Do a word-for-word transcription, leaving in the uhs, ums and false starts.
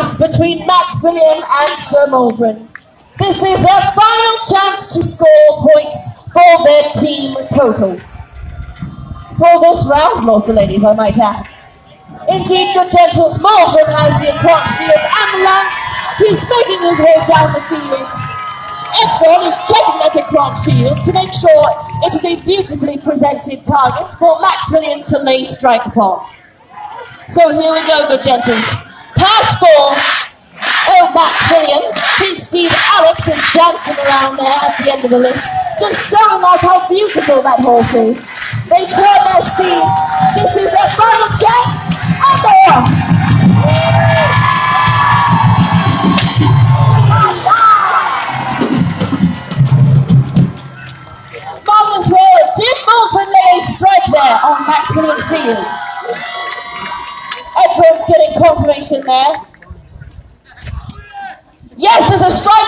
race between Maximilian and Sir Maldron. This is their final chance to score points for their team totals. For this round, lords and ladies, I might add. Indeed, good gentles, Maldron has the Equark Shield and the lance. He's making his way down the field. Efron is checking that Equark Shield to make sure it is a beautifully presented target for Maximilian to lay strike upon. So here we go, good gentles. Pass for oh, Maximilian. His Steve Alex is dancing around there at the end of the list, just showing off how beautiful that horse is. They turn their steeds. This is their final chance, and they're off. Marvelous work. Did Maldron lay a strike there on Maximilian's field? Edward's getting confirmation there. Yes, there's a strike.